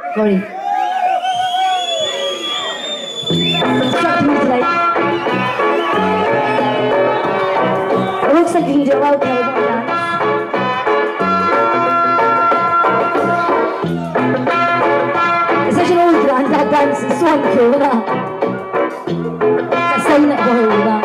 Sorry. It looks like you can do a well dance. It's such an old granddad dance, it's so uncool, isn't it? It's saying it the whole that.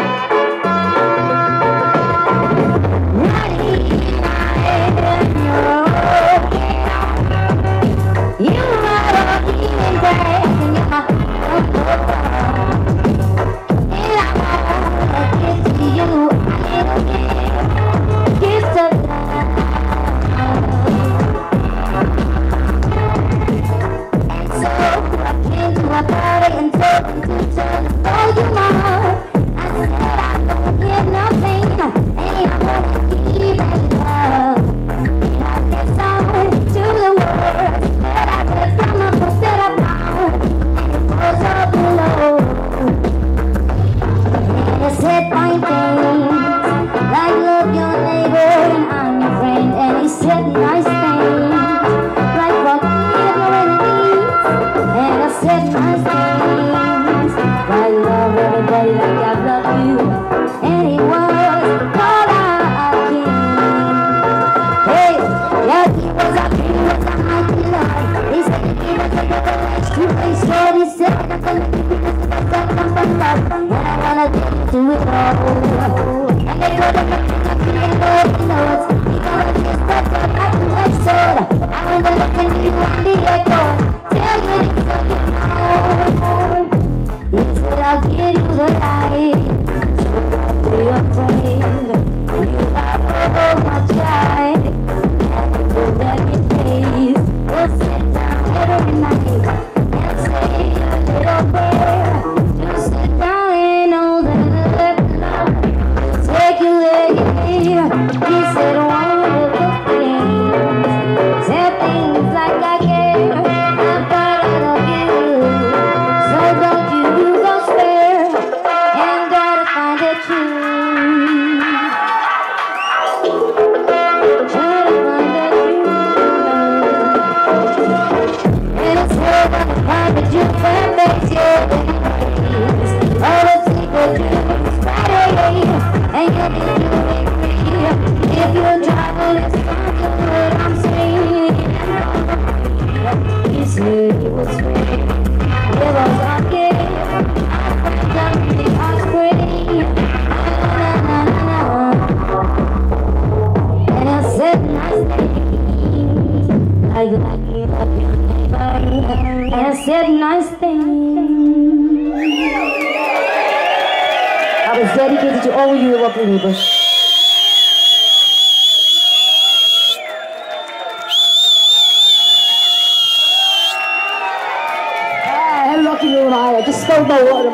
I said nice things. I was dedicated to all you lovely neighbours. How lucky you and I just spilled my water.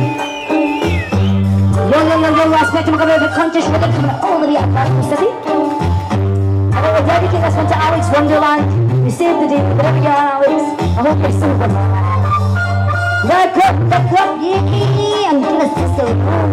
Yo, I expect to make a bit of a conscious rhythm coming all the way up back from the city. I want to dedicate this one to Alex Wonderland. You saved the day, whatever you are, Alex. I hope you're super. Back up, yeah, I'm gonna sister.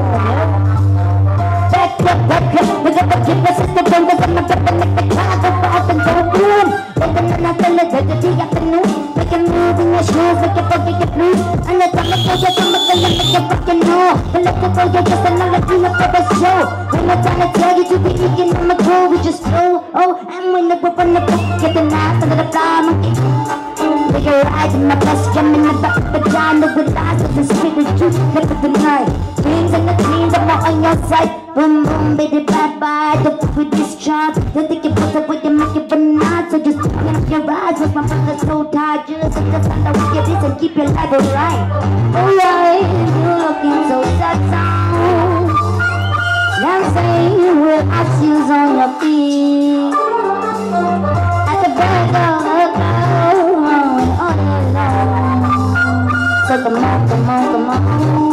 Back up, with the kid, my sister, don't go from my pepper, like the clouds go up and go boom. Open the night and the tragedy afternoon. Make a move in your shoes, make your body get loose. And the time I go, your stomach, and make you fucking know. The electrical, you're just another dream of the show. When I'm trying to tell you to be eating on my toe, we just flow. Oh, and when the whip on the book, get the knife under the fly monkey. Take a ride in my bus, jam in the back of the vagina with lies of the spirit truth, look at the night. Dreams and the dreams are all on your side. Boom, boom, baby, bye-bye. Don't fuck with this child. Don't think you put up with you, make it banana. So just close your eyes with my brother so tired. Just understand how we get this and keep your life alright. Alright, you're looking so sad, I'm saying with our shoes on your feet. At the back of the car, all alone. So come on.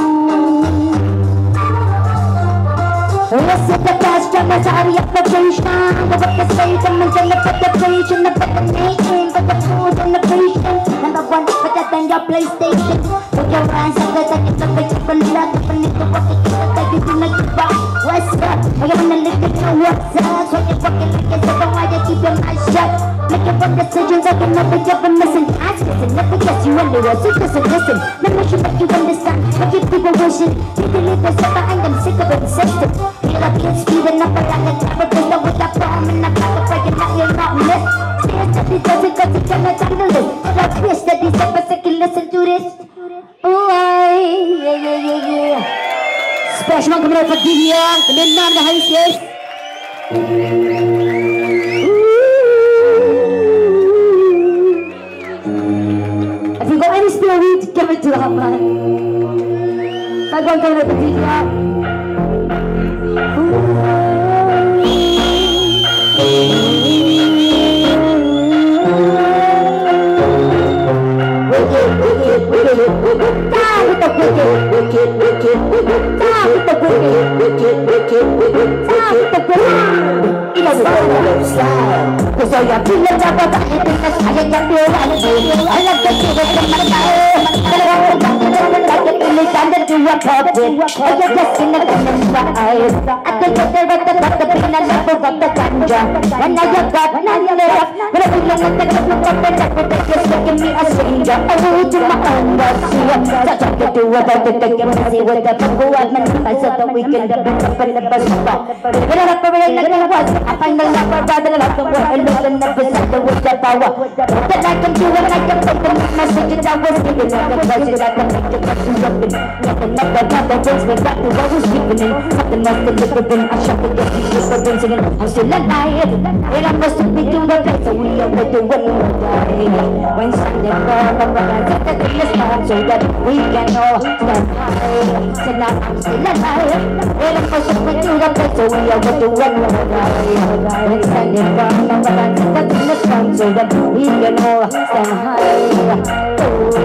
Let's hit the fast drummers, hurry up the finish line. We're up the stage, I'm gonna put the page in the nation. Put the food in the patient. Number one, better than your PlayStation. Put your hands up, let's get the picture for love. If I need to walk it, you can make it back. What's up? I wanna live it to what's up. So you're fucking like it, so why you keep your mouth shut? Making wrong decisions, I can never get from missing. listen. Never guess you anywhere, so listen. Never should make you understand. I keep people wishing. Need to leave the supper and I'm sick of insisting. Feel like it's speeding up like a terrorist. I with that bomb and I'm back breaking that you're not missed. Stay steady, does it, cause you cannot handle it. But I twist steady, step a second, listen to this. Oh, yeah. Special one coming out for Divya, the midnight of the house, yes. If you got any spare weed, give it to her, man. That one coming out for Divya. Cause all your people talk about happiness, I can feel it. I love the feel of my life. To a puppet, I get the skin of them in my eyes. I think that they're at the pain and love of the ganja. And now you got none left. But I feel like the look of the everything is making me a stranger. Oh, to my undersea. Such a good do about it, take it easy with the people. I meant myself the weekend, the best of the best stop. But I operate like it was. I find the love rather than the world and look and never set with the power. That I can do it, I can take the message that I was giving. The pleasure that can make the person jumping. Never things we got to always keeping in. Something must have lived within. I shot the get these people singing. I'm still alive. And I must be doing the best. So we are with the one who die. When Sunday come, I'm gonna take the goodness time so that we can all stand high. So now I'm still alive. And I must be doing the best. So we are with the one who die. When Sunday come, I'm gonna take the goodness time so that we can all stand high.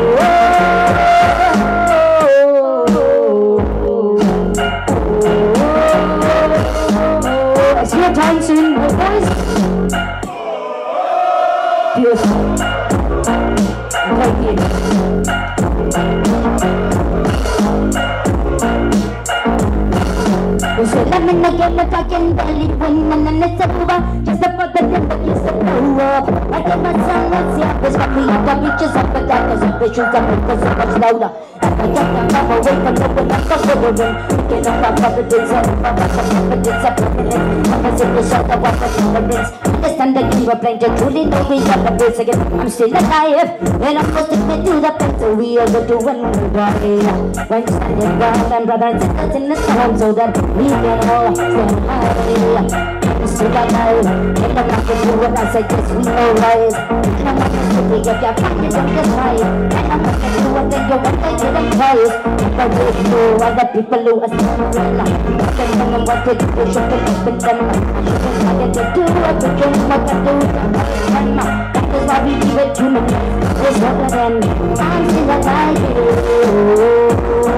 It's your time soon, boys. Beautiful. Right here. So let me know if I can barely win and it's over. Just about the thing that you said no up. I get my son, let's see how this one we got reaches up, but that doesn't visuals up because so much louder. And I get my mom away from the one I'm covering. Get up on top of this and I'm up on this up in it. I'm a simple shot of what the tolerance. Understand that you were playing to truly know we got the base again. I'm still alive, and I'm supposed to be to the best. So we are going to win one day. When standing ground and brothers and sisters in the storm so that we can all stand high. I'm still alive, and I'm not going to do what I say, yes, we know right. And I'm not going to be if you're trying to get right. And I'm not going to do what they do, what they didn't try. If I wish to other people who are still real, I can tell them what to do, should be open them. I get to do everything what I do. And that is why we give it to me. It's better than I'm still alive.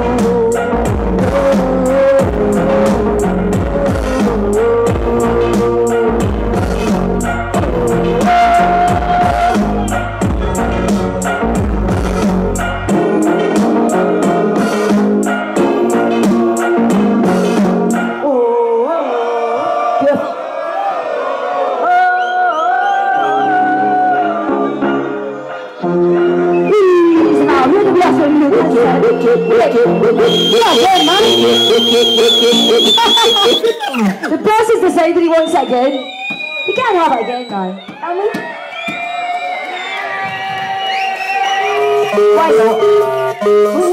The boss has decided he wants that again. You can't have it again now. Tell me. Why not?